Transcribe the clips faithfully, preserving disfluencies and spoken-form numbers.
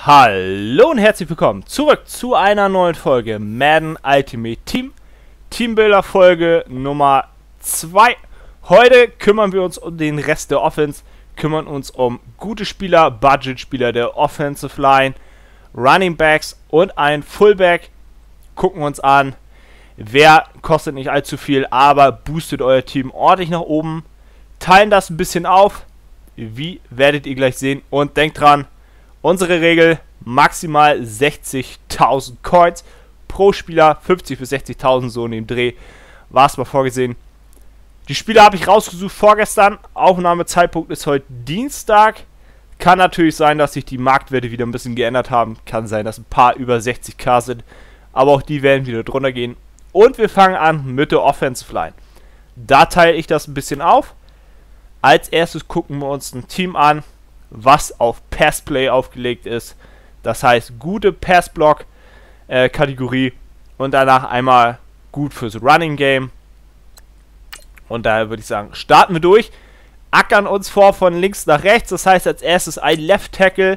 Hallo und herzlich willkommen zurück zu einer neuen Folge Madden Ultimate Team. Teambuilder Folge Nummer zwei. Heute kümmern wir uns um den Rest der Offense, kümmern uns um gute Spieler, Budget-Spieler der Offensive Line, Running Backs und ein Fullback. Gucken uns an, wer kostet nicht allzu viel, aber boostet euer Team ordentlich nach oben. Teilen das ein bisschen auf, wie werdet ihr gleich sehen, und denkt dran, unsere Regel, maximal sechzigtausend Coins pro Spieler, fünfzig bis sechzigtausend, so in dem Dreh, war es mal vorgesehen. Die Spieler habe ich rausgesucht vorgestern, Aufnahmezeitpunkt ist heute Dienstag. Kann natürlich sein, dass sich die Marktwerte wieder ein bisschen geändert haben, kann sein, dass ein paar über sechzigtausend sind, aber auch die werden wieder drunter gehen. Und wir fangen an mit der Offensive Line. Da teile ich das ein bisschen auf. Als erstes gucken wir uns ein Team an, was auf Passplay aufgelegt ist. Das heißt, gute Passblock-Kategorie und danach einmal gut fürs Running Game. Und daher würde ich sagen, starten wir durch, ackern uns vor von links nach rechts. Das heißt, als erstes ein Left Tackle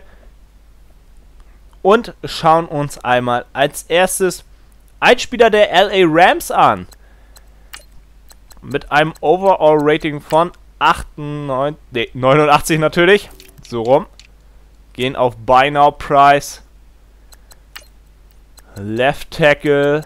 und schauen uns einmal als erstes ein Spieler der L A Rams an. Mit einem Overall-Rating von achtundneunzig, nee, neunundachtzig natürlich. So rum. Gehen auf Buy Now Price. Left Tackle.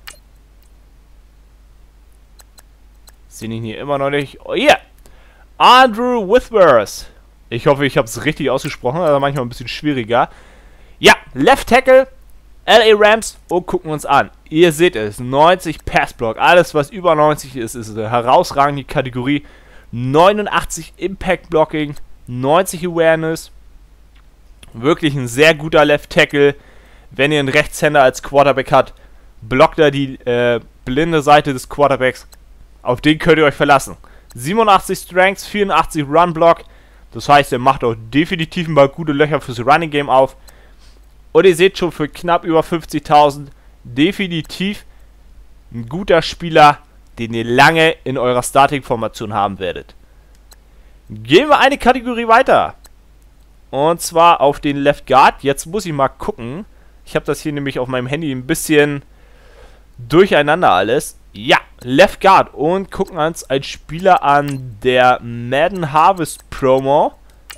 Sehe ich hier immer noch nicht. Oh yeah! Andrew Whitworth. Ich hoffe, ich habe es richtig ausgesprochen. Also manchmal ein bisschen schwieriger. Ja, Left Tackle. L A Rams. Und gucken uns an. Ihr seht es. neunzig Passblock. Alles, was über neunzig ist, ist eine herausragende Kategorie. neunundachtzig Impact Blocking. neunzig Awareness. Wirklich ein sehr guter Left Tackle. Wenn ihr einen Rechtshänder als Quarterback habt, blockt er die äh, blinde Seite des Quarterbacks. Auf den könnt ihr euch verlassen. siebenundachtzig Strengths, vierundachtzig Run Block. Das heißt, er macht auch definitiv mal gute Löcher fürs Running Game auf. Und ihr seht schon, für knapp über fünfzigtausend definitiv ein guter Spieler, den ihr lange in eurer Starting-Formation haben werdet. Gehen wir eine Kategorie weiter. Und zwar auf den Left Guard. Jetzt muss ich mal gucken. Ich habe das hier nämlich auf meinem Handy ein bisschen durcheinander alles. Ja, Left Guard. Und gucken uns einen Spieler an der Madden Harvest Promo.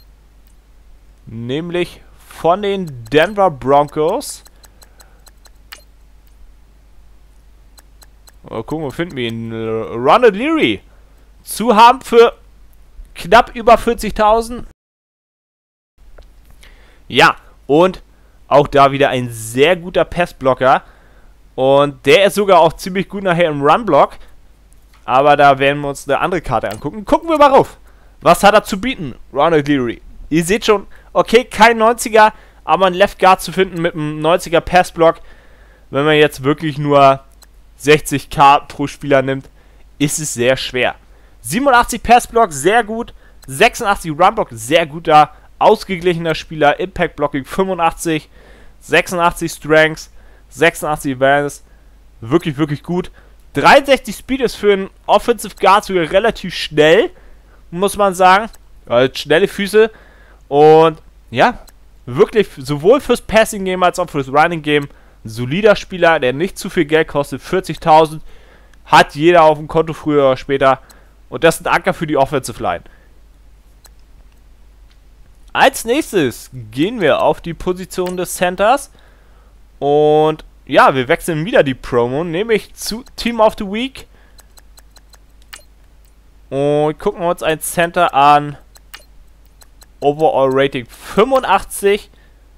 Nämlich von den Denver Broncos. Mal gucken, wo finden wir ihn? Ronald Leary. Zu haben für knapp über vierzigtausend. Ja, und auch da wieder ein sehr guter Passblocker. Und der ist sogar auch ziemlich gut nachher im Runblock. Aber da werden wir uns eine andere Karte angucken. Gucken wir mal rauf. Was hat er zu bieten, Ronald Leary? Ihr seht schon, okay, kein neunziger, aber ein Left Guard zu finden mit einem neunziger Passblock, wenn man jetzt wirklich nur sechzigtausend pro Spieler nimmt, ist es sehr schwer. siebenundachtzig Passblock, sehr gut. sechsundachtzig Runblock, sehr guter, ausgeglichener Spieler. Impact Blocking fünfundachtzig. sechsundachtzig Strengths. sechsundachtzig Awareness. Wirklich, wirklich gut. dreiundsechzig Speed ist für einen Offensive Guard sogar relativ schnell, muss man sagen. Also schnelle Füße. Und ja, wirklich sowohl fürs Passing Game als auch fürs Running Game. Ein solider Spieler, der nicht zu viel Geld kostet. vierzigtausend. Hat jeder auf dem Konto früher oder später. Und das ist ein Anker für die Offensive Line. Als nächstes gehen wir auf die Position des Centers. Und ja, wir wechseln wieder die Promo, nämlich zu Team of the Week. Und gucken wir uns ein Center an. Overall Rating fünfundachtzig.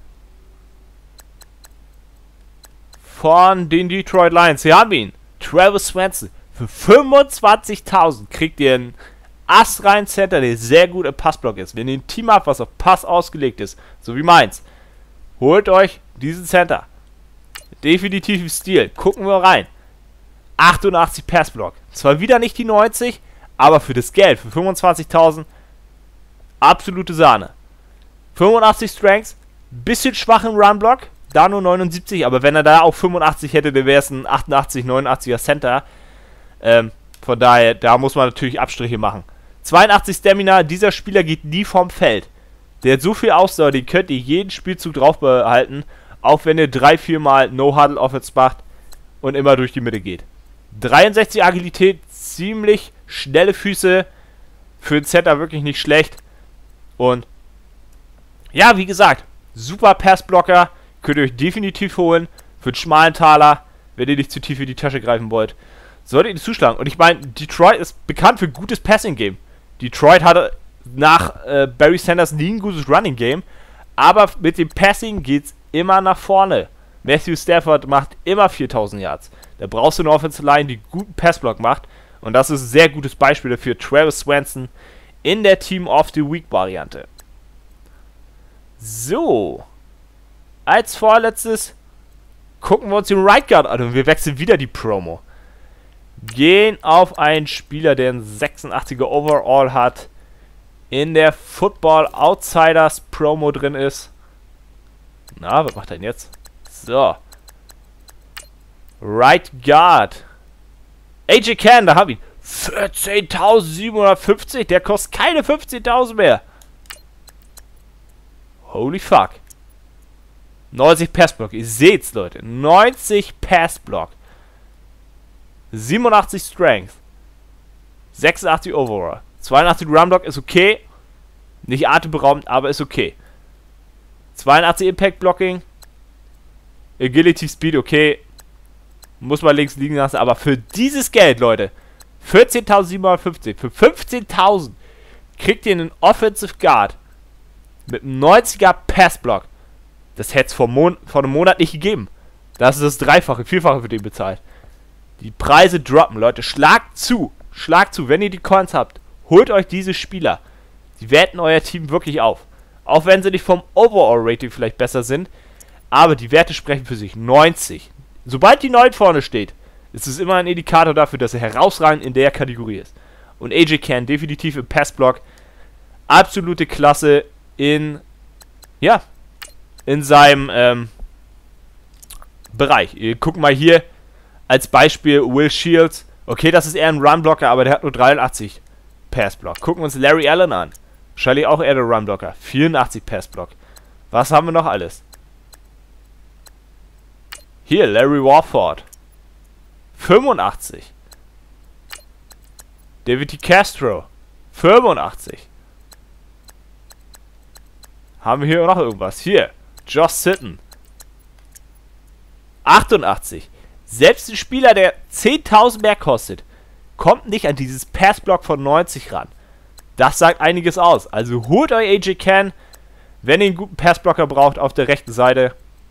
Von den Detroit Lions. Hier haben wir ihn. Travis Swenson. Für fünfundzwanzigtausend kriegt ihr einen astreinen Center, der sehr gut im Passblock ist. Wenn ihr ein Team habt, was auf Pass ausgelegt ist, so wie meins, holt euch diesen Center. Definitiv im Stil. Gucken wir rein. achtundachtzig Passblock. Zwar wieder nicht die neunzig, aber für das Geld, für fünfundzwanzigtausend, absolute Sahne. fünfundachtzig Strengths, bisschen schwach im Runblock, da nur neunundsiebzig, aber wenn er da auch fünfundachtzig hätte, dann wäre es ein achtundachtzig, neunundachtziger Center. Ähm, von daher, da muss man natürlich Abstriche machen. zweiundachtzig Stamina, dieser Spieler geht nie vom Feld. Der hat so viel Ausdauer, den könnt ihr jeden Spielzug drauf behalten, auch wenn ihr drei, vier Mal No-Huddle-Offense macht und immer durch die Mitte geht. dreiundsechzig Agilität, ziemlich schnelle Füße, für einen Center wirklich nicht schlecht. Und ja, wie gesagt, super Passblocker, könnt ihr euch definitiv holen für einen schmalen Taler, wenn ihr nicht zu tief in die Tasche greifen wollt. Solltet ihr zuschlagen. Und ich meine, Detroit ist bekannt für gutes Passing-Game. Detroit hatte nach äh, Barry Sanders nie ein gutes Running-Game, aber mit dem Passing geht's immer nach vorne. Matthew Stafford macht immer viertausend Yards. Da brauchst du eine Offensive Line, die guten Passblock macht. Und das ist ein sehr gutes Beispiel dafür. Travis Swanson in der Team of the Week-Variante. So. Als vorletztes gucken wir uns den Right Guard an und wir wechseln wieder die Promo. Gehen auf einen Spieler, der einen sechsundachtziger Overall hat, in der Football Outsiders Promo drin ist. Na, was macht er denn jetzt? So. Right Guard. A J Cann, da haben wir ihn. vierzehntausendsiebenhundertfünfzig, der kostet keine fünfzehntausend mehr. Holy fuck. neunzig Passblock, ihr seht's, Leute. neunzig Passblock. siebenundachtzig Strength. sechsundachtzig Overall. zweiundachtzig Runblock ist okay. Nicht atemberaubend, aber ist okay. zweiundachtzig Impact Blocking. Agility Speed, okay. Muss man links liegen lassen, aber für dieses Geld, Leute, vierzehntausendsiebenhundertfünfzig, für fünfzehntausend kriegt ihr einen Offensive Guard mit einem neunziger Passblock. Das hätte es vor, Mon vor einem Monat nicht gegeben. Das ist das Dreifache, Vierfache für den bezahlt. Die Preise droppen, Leute. Schlagt zu. Schlagt zu, wenn ihr die Coins habt. Holt euch diese Spieler. Die werten euer Team wirklich auf. Auch wenn sie nicht vom Overall-Rating vielleicht besser sind. Aber die Werte sprechen für sich. neunzig. Sobald die neun vorne steht, ist es immer ein Indikator dafür, dass er herausragend in der Kategorie ist. Und A J Cann definitiv im Passblock. Absolute Klasse in, ja, in seinem ähm, Bereich. Ihr guckt mal hier als Beispiel Will Shields. Okay, das ist eher ein Runblocker, aber der hat nur dreiundachtzig Passblock. Gucken wir uns Larry Allen an. Wahrscheinlich auch eher der Runblocker. vierundachtzig Passblock. Was haben wir noch alles? Hier, Larry Warford. fünfundachtzig. David T. Castro. fünfundachtzig. Haben wir hier noch irgendwas? Hier, Josh Sitton. achtundachtzig. Selbst ein Spieler, der zehntausend mehr kostet, kommt nicht an dieses Passblock von neunzig ran. Das sagt einiges aus. Also holt euch A J Cann, wenn ihr einen guten Passblocker braucht auf der rechten Seite.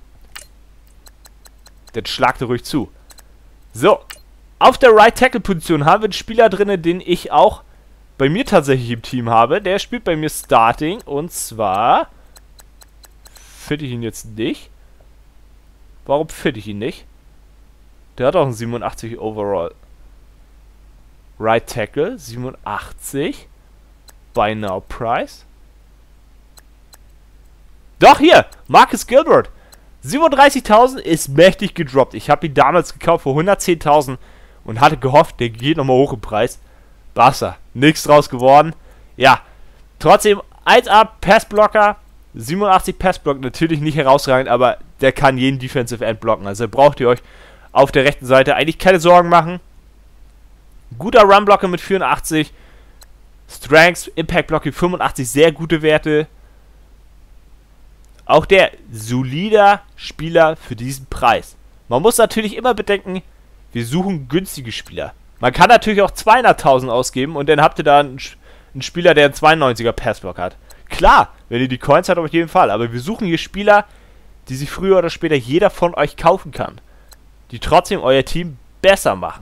Dann schlagt ihr ruhig zu. So, auf der Right Tackle Position haben wir einen Spieler drin, den ich auch bei mir tatsächlich im Team habe. Der spielt bei mir Starting und zwar finde ich ihn jetzt nicht. Warum finde ich ihn nicht? Der hat auch einen siebenundachtzig Overall. Right Tackle, siebenundachtzig. Buy Now Price. Doch, hier! Marcus Gilbert. siebenunddreißigtausend ist mächtig gedroppt. Ich habe ihn damals gekauft für hundertzehntausend und hatte gehofft, der geht nochmal hoch im Preis. Basta. Nichts draus geworden. Ja, trotzdem eins A Passblocker. siebenundachtzig Passblock, natürlich nicht herausragend, aber der kann jeden Defensive End blocken. Also braucht ihr euch auf der rechten Seite eigentlich keine Sorgen machen. Guter Runblocker mit vierundachtzig. Strengths, Impact Blocking fünfundachtzig, sehr gute Werte. Auch der solider Spieler für diesen Preis. Man muss natürlich immer bedenken, wir suchen günstige Spieler. Man kann natürlich auch zweihunderttausend ausgeben und dann habt ihr da einen, einen Spieler, der einen zweiundneunziger Passblock hat. Klar, wenn ihr die Coins habt, auf jeden Fall. Aber wir suchen hier Spieler, die sich früher oder später jeder von euch kaufen kann. Die trotzdem euer Team besser machen.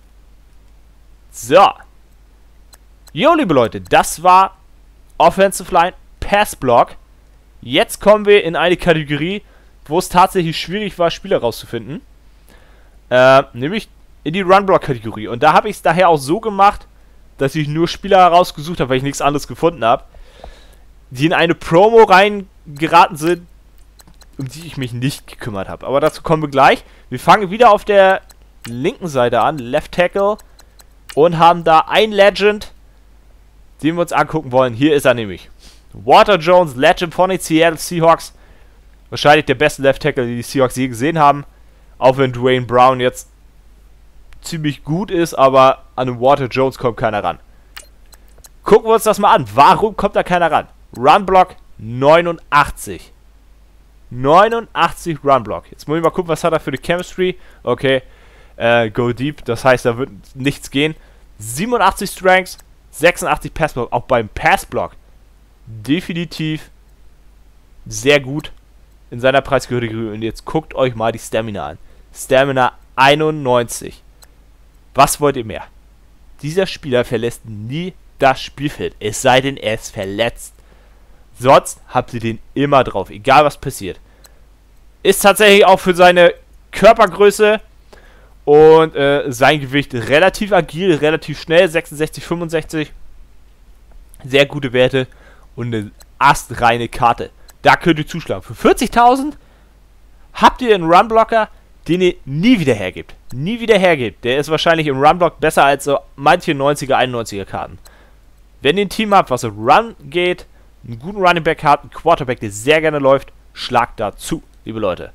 So. Jo, liebe Leute, das war Offensive Line Passblock. Jetzt kommen wir in eine Kategorie, wo es tatsächlich schwierig war, Spieler rauszufinden. Äh, nämlich in die Runblock-Kategorie. Und da habe ich es daher auch so gemacht, dass ich nur Spieler herausgesucht habe, weil ich nichts anderes gefunden habe, die in eine Promo reingeraten sind, um die ich mich nicht gekümmert habe. Aber dazu kommen wir gleich. Wir fangen wieder auf der linken Seite an, Left Tackle, und haben da ein Legend, den wir uns angucken wollen. Hier ist er nämlich. Walter Jones, Legend von den Seattle Seahawks. Wahrscheinlich der beste Left Tackle, die die Seahawks je gesehen haben. Auch wenn Dwayne Brown jetzt ziemlich gut ist, aber an den Walter Jones kommt keiner ran. Gucken wir uns das mal an. Warum kommt da keiner ran? Runblock neunundachtzig. neunundachtzig Runblock. Jetzt muss ich mal gucken, was hat er für eine Chemistry. Okay, äh, go deep. Das heißt, da wird nichts gehen. siebenundachtzig Strengths, sechsundachtzig Passblock. Auch beim Passblock definitiv sehr gut in seiner Preiskategorie. Und jetzt guckt euch mal die Stamina an. Stamina einundneunzig. Was wollt ihr mehr? Dieser Spieler verlässt nie das Spielfeld, es sei denn, er ist verletzt. Sonst habt ihr den immer drauf, egal was passiert. Ist tatsächlich auch für seine Körpergröße und äh, sein Gewicht relativ agil, relativ schnell, sechsundsechzig, fünfundsechzig. Sehr gute Werte und eine astreine Karte. Da könnt ihr zuschlagen. Für vierzigtausend habt ihr einen Runblocker, den ihr nie wieder hergebt. Nie wieder hergebt. Der ist wahrscheinlich im Runblock besser als so manche neunziger, einundneunziger Karten. Wenn ihr ein Team habt, was auf Run geht, einen guten Running Back habt, einen Quarterback, der sehr gerne läuft, schlagt dazu, liebe Leute.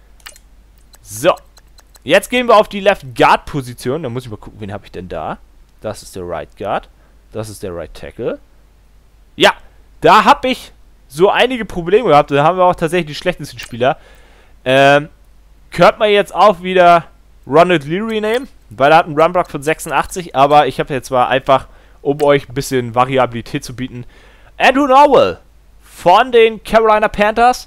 So. Jetzt gehen wir auf die Left Guard Position. Da muss ich mal gucken, wen habe ich denn da? Das ist der Right Guard. Das ist der Right Tackle. Ja, da habe ich so einige Probleme gehabt. Da haben wir auch tatsächlich die schlechtesten Spieler. Ähm, könnte man jetzt auch wieder Ronald Leary nehmen, weil er hat einen Runblock von sechsundachtzig, aber ich habe jetzt zwar einfach, um euch ein bisschen Variabilität zu bieten, Andrew Norwell von den Carolina Panthers.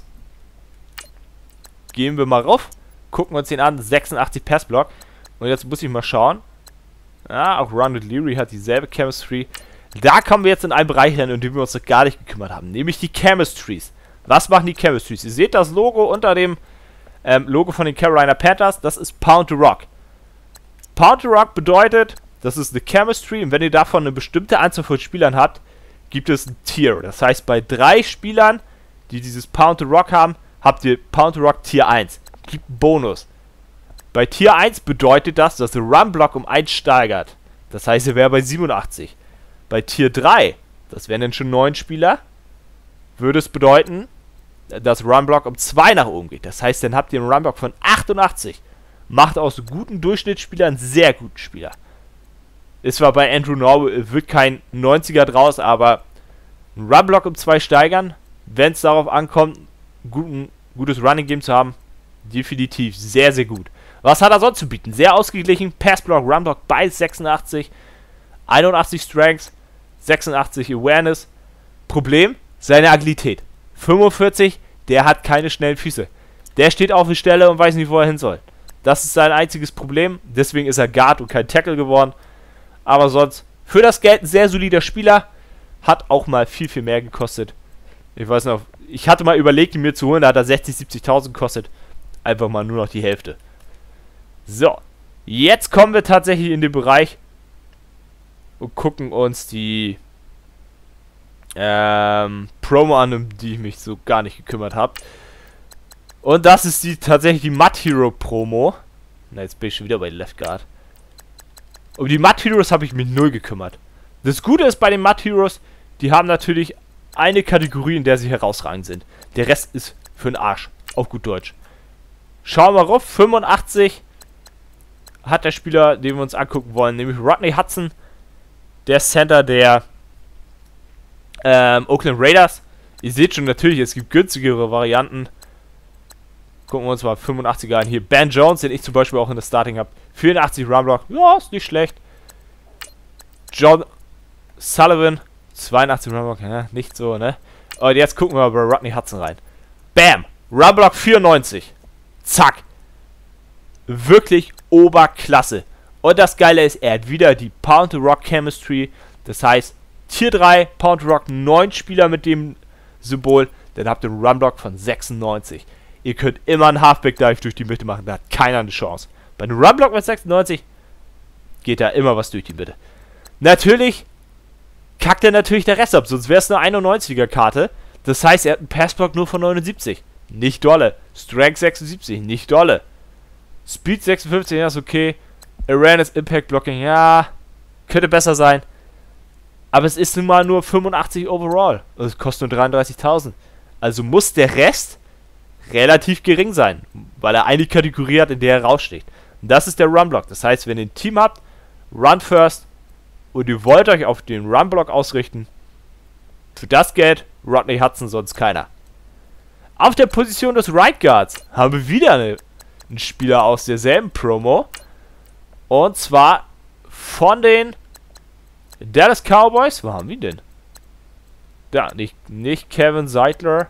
Gehen wir mal rauf, gucken uns den an, sechsundachtzig Passblock. Und jetzt muss ich mal schauen. Ja, auch Ronald Leary hat dieselbe Chemistry. Da kommen wir jetzt in einen Bereich rein, um den wir uns noch gar nicht gekümmert haben, nämlich die Chemistries. Was machen die Chemistries? Ihr seht das Logo unter dem ähm, Logo von den Carolina Panthers, das ist Pound to Rock. Pound to Rock bedeutet, das ist eine Chemistry und wenn ihr davon eine bestimmte Anzahl von Spielern habt, gibt es ein Tier. Das heißt, bei drei Spielern, die dieses Pound to Rock haben, habt ihr Pound to Rock Tier eins. Gibt einen Bonus. Bei Tier eins bedeutet das, dass der Runblock um eins steigert. Das heißt, ihr wäre bei siebenundachtzig. Bei Tier drei, das wären dann schon neun Spieler, würde es bedeuten, dass Runblock um zwei nach oben geht. Das heißt, dann habt ihr einen Runblock von achtundachtzig. Macht aus guten Durchschnittsspielern einen sehr guten Spieler. Ist zwar bei Andrew Norwell, wird kein neunziger draus, aber einen Runblock um zwei steigern, wenn es darauf ankommt, ein guten, gutes Running Game zu haben, definitiv sehr, sehr gut. Was hat er sonst zu bieten? Sehr ausgeglichen, Passblock, Runblock bei sechsundachtzig, einundachtzig Strengths, sechsundachtzig Awareness. Problem, seine Agilität. fünfundvierzig, der hat keine schnellen Füße. Der steht auf der Stelle und weiß nicht, wo er hin soll. Das ist sein einziges Problem, deswegen ist er Guard und kein Tackle geworden. Aber sonst, für das Geld ein sehr solider Spieler. Hat auch mal viel, viel mehr gekostet. Ich weiß noch, ich hatte mal überlegt, ihn mir zu holen, da hat er sechzig, siebzigtausend gekostet. Einfach mal nur noch die Hälfte. So, jetzt kommen wir tatsächlich in den Bereich und gucken uns die ähm, Promo an, um die ich mich so gar nicht gekümmert habe. Und das ist die tatsächlich die Mud Hero Promo. Na, jetzt bin ich schon wieder bei Left Guard. Um die Mud Heroes habe ich mich null gekümmert. Das Gute ist bei den Mud Heroes, die haben natürlich eine Kategorie, in der sie herausragend sind. Der Rest ist für den Arsch. Auf gut Deutsch. Schauen wir rauf. fünfundachtzig hat der Spieler, den wir uns angucken wollen, nämlich Rodney Hudson. Der Center der ähm, Oakland Raiders. Ihr seht schon natürlich, es gibt günstigere Varianten. Gucken wir uns mal fünfundachtziger an. Hier Ben Jones, den ich zum Beispiel auch in der Starting habe. vierundachtzig Runblock. Ja, ist nicht schlecht. John Sullivan, zweiundachtzig Runblock. Ja, nicht so, ne? Und jetzt gucken wir mal bei Rodney Hudson rein. Bam! Runblock vierundneunzig. Zack. Wirklich Oberklasse. Und das Geile ist, er hat wieder die Pound to Rock Chemistry. Das heißt, Tier drei, Pound to Rock, neun Spieler mit dem Symbol. Dann habt ihr einen Runblock von sechsundneunzig. Ihr könnt immer einen Halfback Dive durch die Mitte machen. Da hat keiner eine Chance. Bei einem Runblock mit sechsundneunzig geht da immer was durch die Mitte. Natürlich kackt er natürlich der Rest ab. Sonst wäre es eine einundneunziger Karte. Das heißt, er hat einen Passblock nur von neunundsiebzig. Nicht dolle. Strength sechsundsiebzig. Nicht dolle. Speed sechsundfünfzig. Ja, ist okay. Awareness, Impact Blocking. Ja, könnte besser sein. Aber es ist nun mal nur fünfundachtzig overall. Und es kostet nur dreiunddreißigtausend. Also muss der Rest relativ gering sein, weil er eine Kategorie hat, in der er raussticht. Und das ist der Run-Block. Das heißt, wenn ihr ein Team habt, Run First, und ihr wollt euch auf den Run-Block ausrichten, für das Geld Rodney Hudson, sonst keiner. Auf der Position des Right Guards haben wir wieder eine, einen Spieler aus derselben Promo. Und zwar von den Dallas Cowboys. Wo haben wir denn? Da, nicht, nicht Kevin Seidler.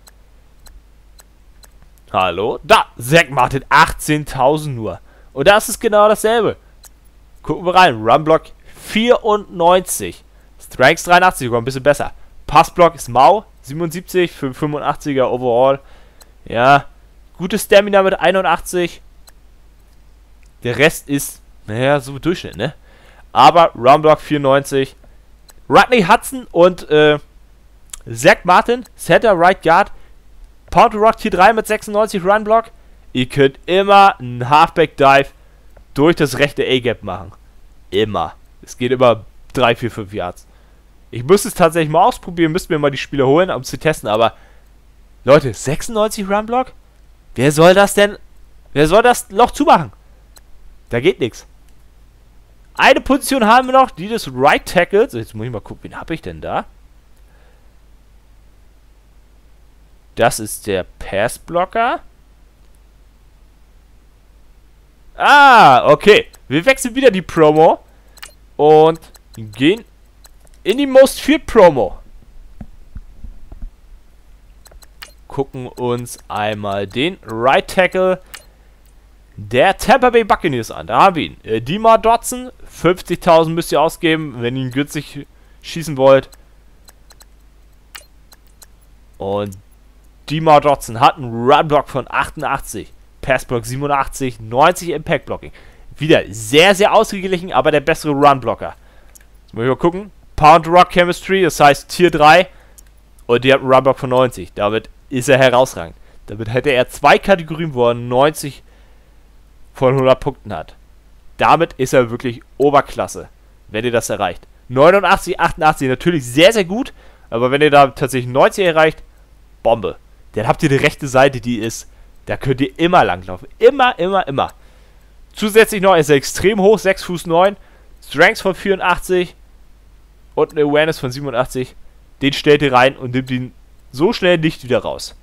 Hallo? Da, Zach Martin, achtzehntausend nur. Und da ist es genau dasselbe. Gucken wir rein. Runblock vierundneunzig. Strengths dreiundachtzig, sogar ein bisschen besser. Passblock ist mau, siebenundsiebzig für fünfundachtziger Overall. Ja, gute Stamina mit einundachtzig. Der Rest ist, naja, so Durchschnitt, ne? Aber Runblock vierundneunzig. Rodney Hudson und äh, Zach Martin, Center Right Guard. Pound to Rock Tier drei mit sechsundneunzig Runblock. Ihr könnt immer einen Halfback Dive durch das rechte A-Gap machen. Immer. Es geht immer drei, vier, fünf Yards. Ich müsste es tatsächlich mal ausprobieren, müsste mir mal die Spiele holen, um zu testen, aber Leute, sechsundneunzig Runblock? Wer soll das denn? Wer soll das Loch zumachen? Da geht nichts. Eine Position haben wir noch, die des Right Tackles. Jetzt muss ich mal gucken, wen habe ich denn da? Das ist der Passblocker. Ah, okay. Wir wechseln wieder die Promo und gehen in die Most Feared Promo. Gucken uns einmal den Right Tackle der Tampa Bay Buccaneers an. Da haben wir ihn. Äh, Demar Dotson. fünfzigtausend müsst ihr ausgeben, wenn ihr ihn günstig schießen wollt. Und Demar Dotson hat einen Runblock von achtundachtzig. Passblock siebenundachtzig. neunzig Impact Blocking. Wieder sehr, sehr ausgeglichen, aber der bessere Runblocker. Jetzt muss ich mal gucken. Pound Rock Chemistry, das heißt Tier drei. Und die hat einen Runblock von neunzig. Damit ist er herausragend. Damit hätte er zwei Kategorien, wo er neunzig von hundert Punkten hat. Damit ist er wirklich Oberklasse, wenn ihr das erreicht. neunundachtzig, achtundachtzig, natürlich sehr, sehr gut. Aber wenn ihr da tatsächlich neunzig erreicht, Bombe. Dann habt ihr die rechte Seite, die ist, da könnt ihr immer langlaufen. Immer, immer, immer. Zusätzlich noch ist er extrem hoch, sechs Fuß neun. Strength von vierundachtzig. Und eine Awareness von siebenundachtzig. Den stellt ihr rein und nimmt ihn so schnell nicht wieder raus.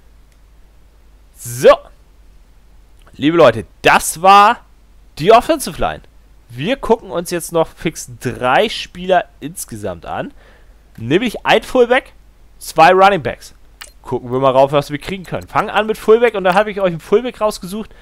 So. Liebe Leute, das war die Offensive Line. Wir gucken uns jetzt noch fix drei Spieler insgesamt an. Nämlich ein Fullback, zwei Running Backs. Gucken wir mal rauf, was wir kriegen können. Fangen an mit Fullback und da habe ich euch einen Fullback rausgesucht.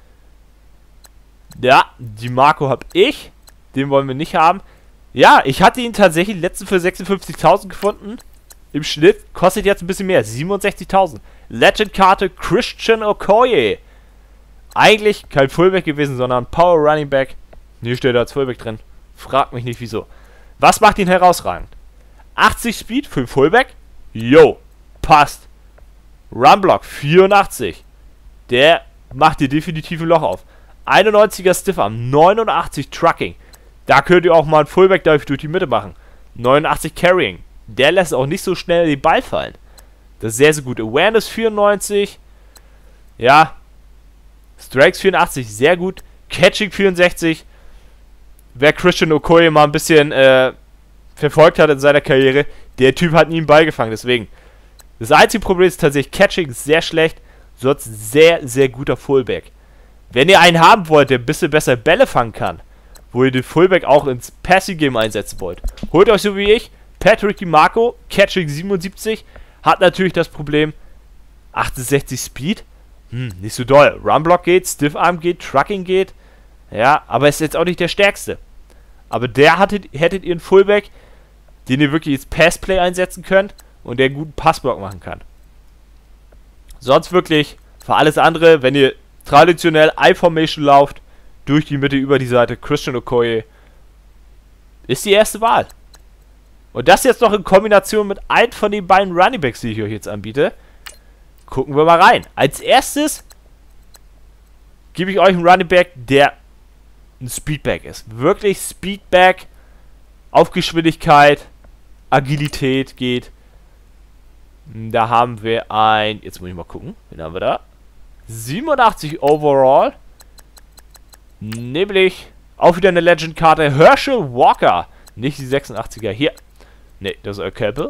Ja, die Marco habe ich. Den wollen wir nicht haben. Ja, ich hatte ihn tatsächlich letzten für sechsundfünfzigtausend gefunden. Im Schnitt kostet jetzt ein bisschen mehr. siebenundsechzigtausend. Legend-Karte Christian Okoye. Eigentlich kein Fullback gewesen, sondern Power Running Back. Hier steht er als Fullback drin. Fragt mich nicht wieso. Was macht ihn herausragend? achtzig Speed für den Fullback. Yo, passt. Runblock vierundachtzig. Der macht dir definitiv ein Loch auf. einundneunziger Stiffarm, neunundachtzig Trucking. Da könnt ihr auch mal einen Fullback Dive durch die Mitte machen. neunundachtzig Carrying. Der lässt auch nicht so schnell den Ball fallen. Das ist sehr, sehr gut. Awareness vierundneunzig. Ja. Strikes vierundachtzig, sehr gut. Catching vierundsechzig. Wer Christian Okoye mal ein bisschen äh, verfolgt hat in seiner Karriere, der Typ hat nie einen Ball gefangen, deswegen. Das einzige Problem ist tatsächlich, Catching ist sehr schlecht, sonst sehr, sehr guter Fullback. Wenn ihr einen haben wollt, der ein bisschen besser Bälle fangen kann, wo ihr den Fullback auch ins Passing Game einsetzen wollt, holt euch so wie ich, Patrick DiMarco, Catching siebenundsiebzig, hat natürlich das Problem, achtundsechzig Speed, hm, nicht so doll. Runblock geht, Stiffarm geht, Trucking geht, ja, aber ist jetzt auch nicht der stärkste. Aber der hattet, hättet ihr einen Fullback, den ihr wirklich ins Passplay einsetzen könnt und der einen guten Passblock machen kann. Sonst wirklich, für alles andere, wenn ihr traditionell I-Formation lauft, durch die Mitte, über die Seite, Christian Okoye, ist die erste Wahl. Und das jetzt noch in Kombination mit einem von den beiden Running Backs, die ich euch jetzt anbiete. Gucken wir mal rein. Als erstes gebe ich euch einen Running Back, der ein Speedback ist. Wirklich Speedback auf Geschwindigkeit. Agilität geht. Da haben wir ein, jetzt muss ich mal gucken, wen haben wir da? siebenundachtzig overall. Nämlich auch wieder eine Legend-Karte. Herschel Walker. Nicht die sechsundachtziger. Hier. Ne, das ist Earl Campbell.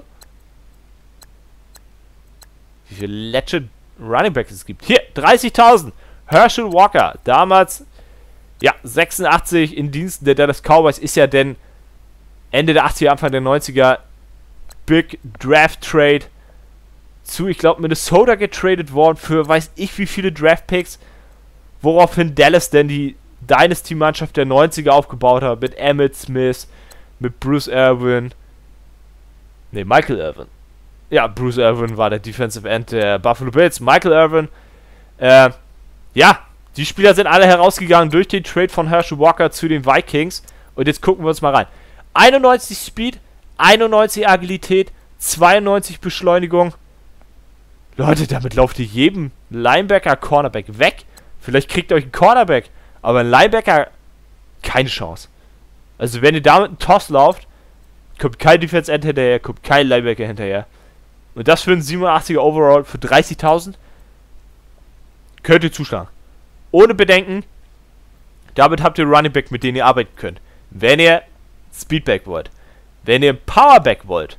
Wie viele Legend Running Backs es gibt. Hier, dreißigtausend. Herschel Walker. Damals, ja, sechsundachtzig in Diensten der Dallas Cowboys. Ist ja denn Ende der achtziger, Anfang der neunziger Big Draft Trade zu, ich glaube, Minnesota getradet worden für weiß ich wie viele Draft Picks. Woraufhin Dallas denn die Dynasty-Mannschaft der neunziger aufgebaut hat. Mit Emmitt Smith, mit Bruce Irvin. Ne, Michael Irvin. Ja, Bruce Irvin war der Defensive End der Buffalo Bills. Michael Irvin. Äh, ja, die Spieler sind alle herausgegangen durch den Trade von Herschel Walker zu den Vikings. Und jetzt gucken wir uns mal rein. einundneunzig Speed, einundneunzig Agilität, zweiundneunzig Beschleunigung. Leute, damit lauft ihr jedem Linebacker, Cornerback weg. Vielleicht kriegt ihr euch einen Cornerback, aber ein Linebacker, keine Chance. Also wenn ihr damit einen Toss lauft, kommt kein Defense End hinterher, kommt kein Linebacker hinterher. Und das für einen siebenundachtziger Overall für dreißigtausend, könnt ihr zuschlagen. Ohne Bedenken, damit habt ihr Running Back, mit denen ihr arbeiten könnt. Wenn ihr Speedback wollt, wenn ihr Powerback wollt.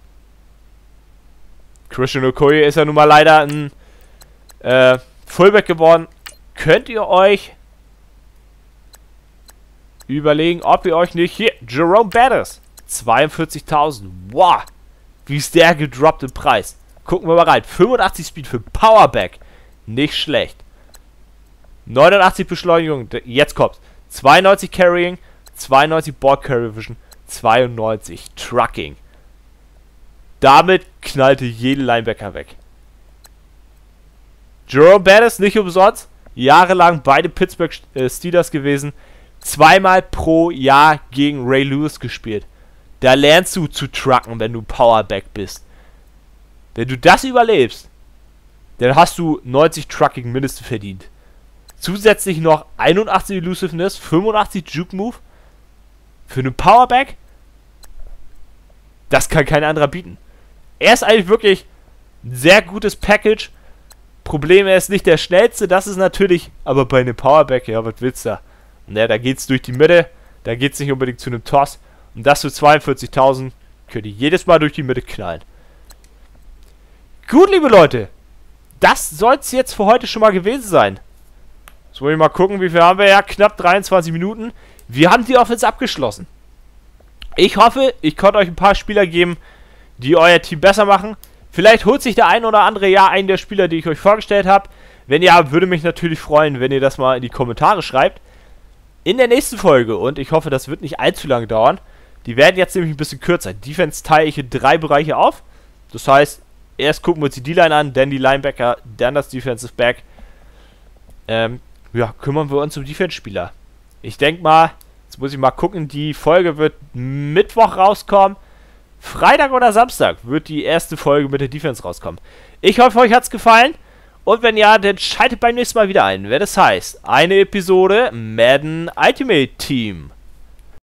Christian Okoye ist ja nun mal leider ein äh, Fullback geworden. Könnt ihr euch überlegen, ob ihr euch nicht hier, Jerome Bettis, zweiundvierzigtausend, wow, wie ist der gedroppt im Preis. Gucken wir mal rein, fünfundachtzig Speed für Powerback, nicht schlecht. neunundachtzig Beschleunigung, jetzt kommt's, zweiundneunzig Carrying, zweiundneunzig Ball Carry Vision, zweiundneunzig Trucking. Damit knallte jeden Linebacker weg. Jerome Bettis, nicht umsonst, jahrelang bei den Pittsburgh äh, Steelers gewesen, zweimal pro Jahr gegen Ray Lewis gespielt. Da lernst du zu trucken, wenn du Powerback bist. Wenn du das überlebst, dann hast du neunzig Trucking mindestens verdient. Zusätzlich noch einundachtzig Elusiveness, fünfundachtzig Juke Move. Für einen Powerback, das kann kein anderer bieten. Er ist eigentlich wirklich ein sehr gutes Package. Problem, er ist nicht der schnellste, das ist natürlich, aber bei einem Powerback, ja, was willst du da? Ja, da geht's durch die Mitte, da geht's nicht unbedingt zu einem Toss. Und das für zweiundvierzigtausend könnt ihr jedes Mal durch die Mitte knallen. Gut, liebe Leute, das soll es jetzt für heute schon mal gewesen sein. Jetzt wollen wir mal gucken, wie viel haben wir? Ja, knapp dreiundzwanzig Minuten. Wir haben die Offense abgeschlossen. Ich hoffe, ich konnte euch ein paar Spieler geben, die euer Team besser machen. Vielleicht holt sich der ein oder andere ja einen der Spieler, die ich euch vorgestellt habe. Wenn ja, würde mich natürlich freuen, wenn ihr das mal in die Kommentare schreibt. In der nächsten Folge, und ich hoffe, das wird nicht allzu lange dauern, die werden jetzt nämlich ein bisschen kürzer. Defense teile ich in drei Bereiche auf. Das heißt, erst gucken wir uns die D-Line an, dann die Linebacker, dann das Defensive Back. Ähm, ja, kümmern wir uns um Defense-Spieler. Ich denke mal, jetzt muss ich mal gucken, die Folge wird Mittwoch rauskommen. Freitag oder Samstag wird die erste Folge mit der Defense rauskommen. Ich hoffe, euch hat's gefallen. Und wenn ja, dann schaltet beim nächsten Mal wieder ein. Wenn das heißt, eine Episode Madden Ultimate Team.